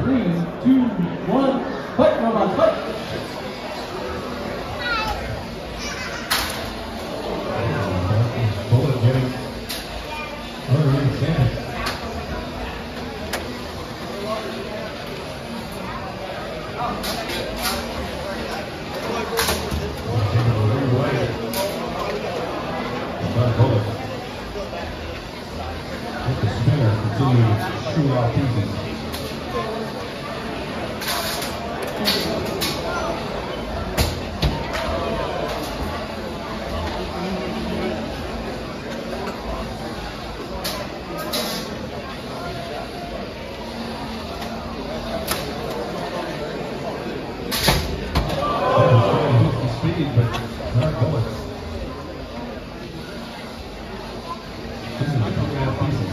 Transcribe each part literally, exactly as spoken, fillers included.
Three, two, one, fight, robots, fight! Bullet getting already set. Bullet. With the spinner continuing to shoot off pieces. Speed, but not bullets. This is coming out pieces.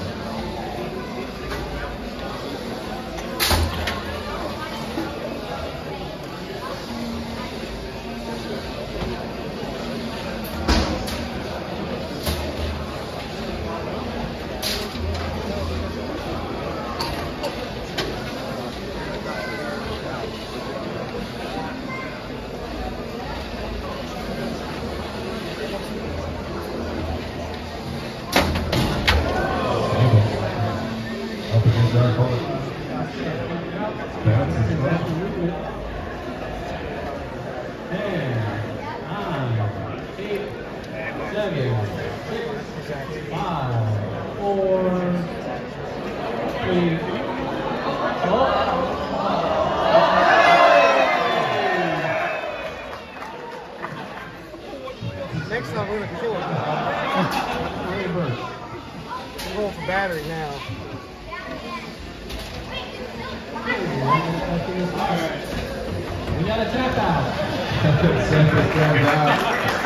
Dark bullet. Bounces it off. ten, nine, eight, seven, six, five, four, three, oh. Next time we're going to control it. Reverse. I'm going for battery now. We got a tap out. Center stands out.